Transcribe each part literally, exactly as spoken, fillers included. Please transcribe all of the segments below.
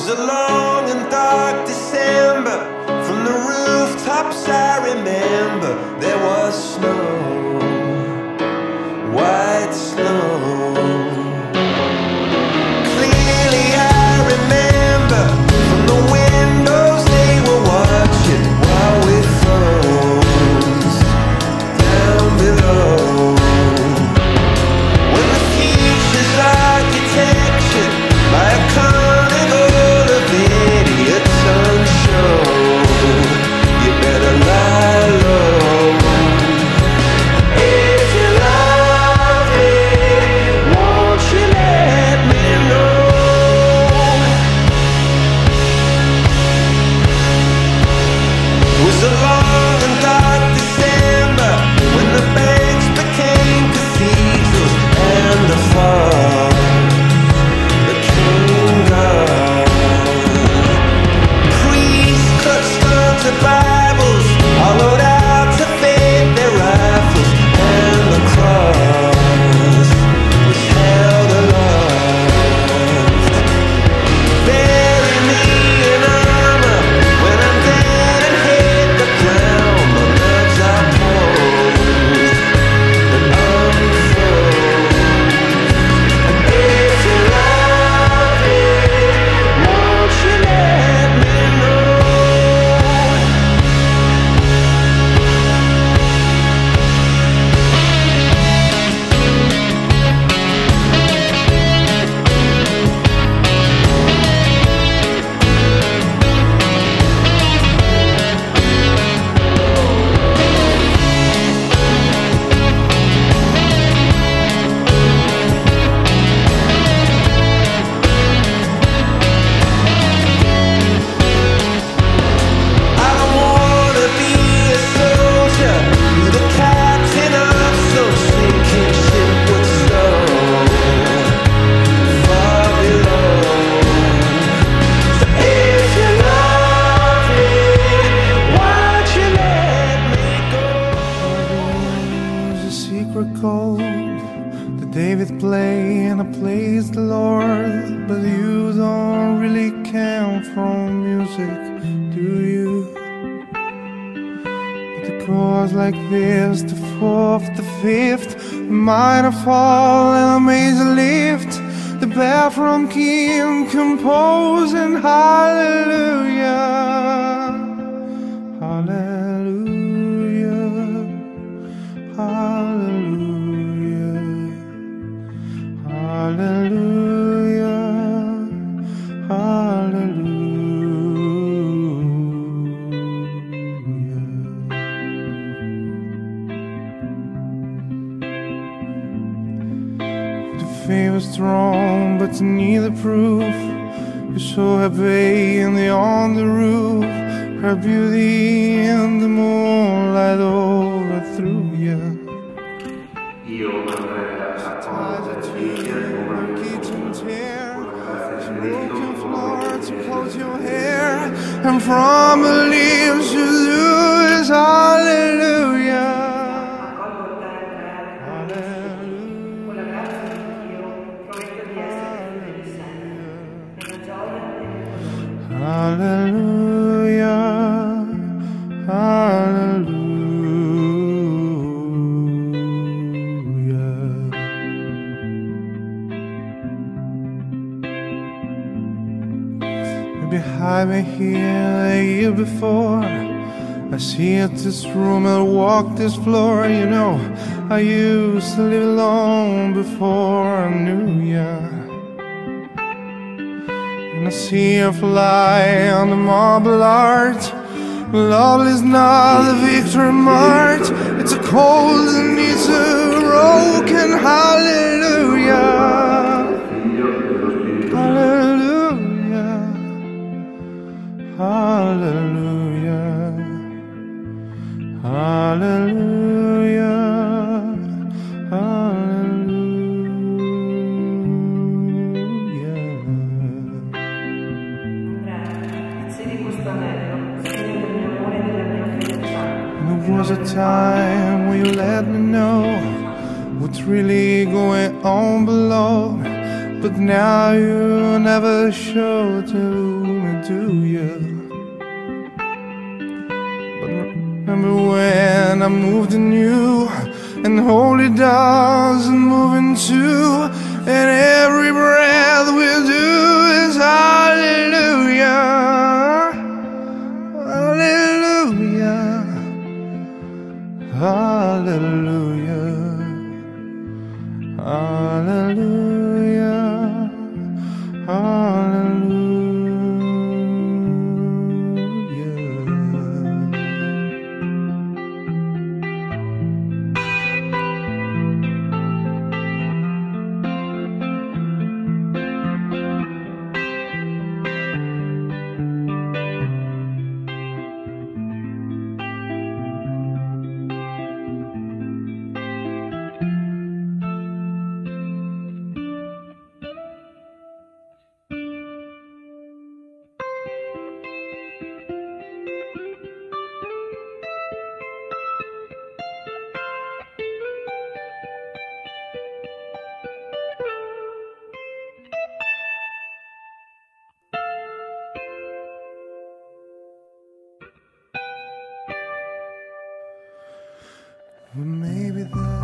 a long and dark December. From the rooftops I remember there was snow, white snow. Clearly I remember from the windows they were watching while we froze down below. When the future's architecture by a carnival of idiots on show, you better lie low. If you love it, won't you let me know? It was a long and dark December when the banks became cathedrals and the fall became God. Priests clutched onto Bibles, hollowed out to fade their rifles, and the cross was held aloft. Bury me in armor when I'm dead and hit the ground. My nerves are posed and unfroze. And if you love it, won't you let me know? I don't wanna be a soldier, be the captain of some sinking ship with stone far below. So if you love it, why'd you let me go? There's a secret code that David played and I plays the Lord, but you don't really count from music, do you? But the chords like this, the fourth, the fifth, the minor fall and a major lift, the bathroom king composing hallelujah, hallelujah, hallelujah, hallelujah, hallelujah. The fame was strong, but neither proof. You're so happy and they on the roof. Her beauty in the moonlight overthrew you. Io vorrei raccontare Kitchen chair, broken floor to close your hair, and from the lips you lose hallelujah, Con la grazia di Dio prometto di essere fedele sempre, nella gioia e nel hallelujah, hallelujah. Behind me here a year before, I see it this room and walk this floor. You know, I used to live alone before I knew ya. And I see her fly on the marble art. Love is not a victory march. It's a cold and it's a broken hallelujah. Hallelujah, hallelujah, hallelujah, hallelujah. Andrea, insiedi questo anello, segno del mio amore e della mia fedeltà. There was a time when you let me know what's really going on below, but now you never show to do you? But remember when I moved in you, and holy doesn't move in two, and every breath we do is hallelujah, hallelujah, hallelujah, hallelujah, hallelujah. Well, maybe that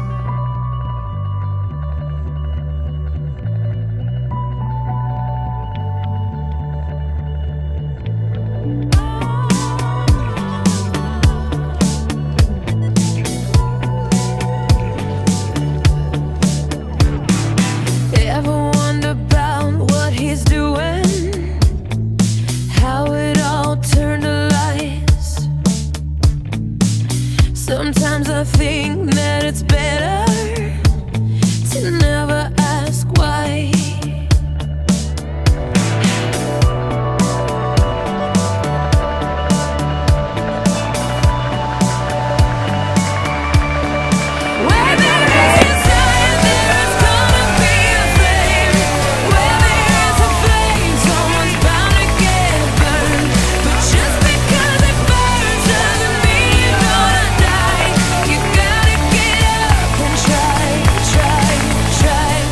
ever wonder about what he's doing, how it all turned to lies? Sometimes I think that it's better to never ask why. Where there is desire, there is gonna be a flame. Where there is a flame, someone's bound to get burned. But just because it burns doesn't mean you're gonna die. You gotta get up and try, try, try.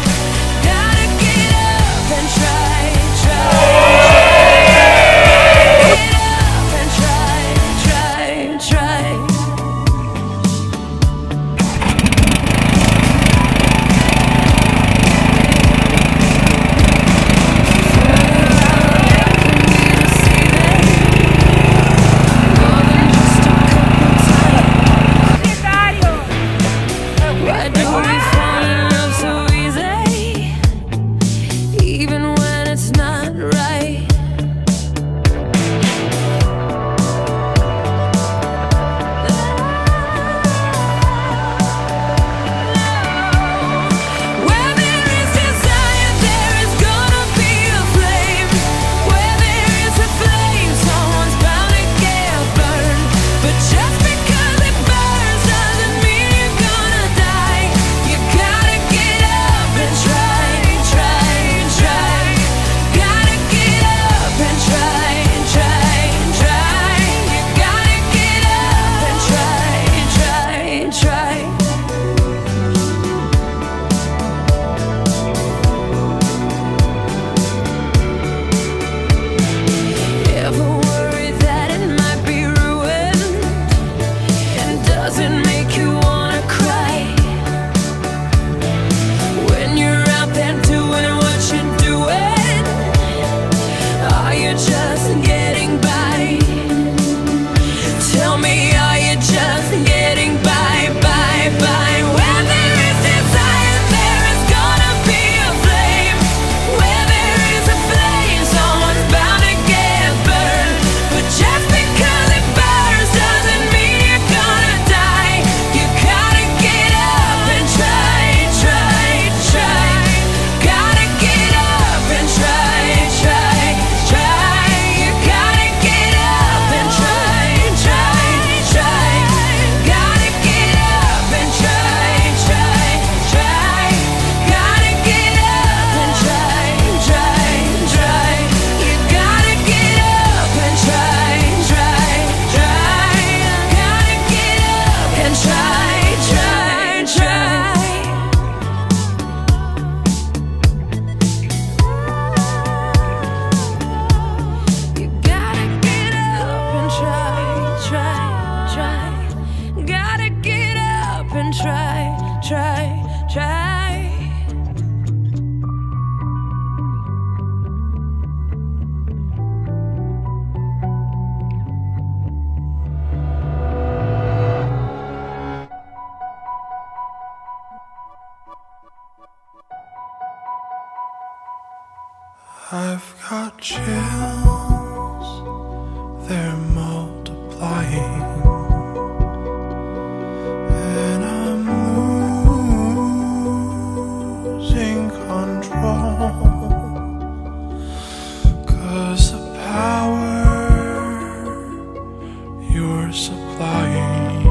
flying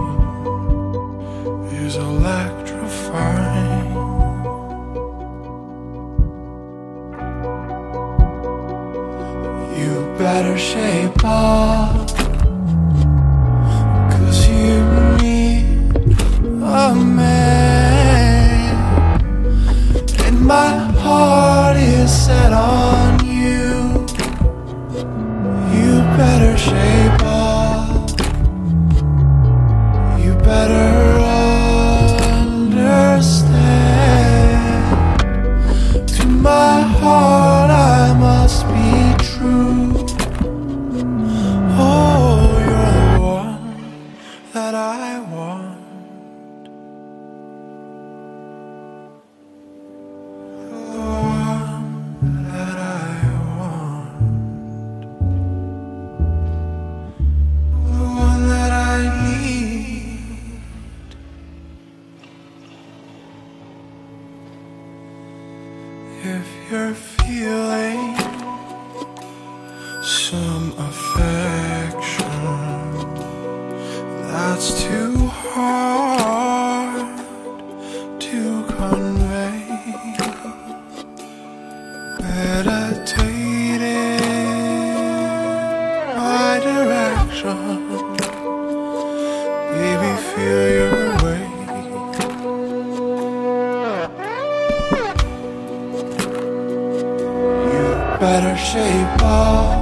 is electrifying. You better shape up, 'cause you need a man, and my heart is set on you. You better shape up, you better understand. To my heart I must be true. Oh, you're the one that I want. The one that I want. The one that I need. If you're feeling some affection that's too hard to convey, meditate in my direction. Baby, feel your way. You better shape up,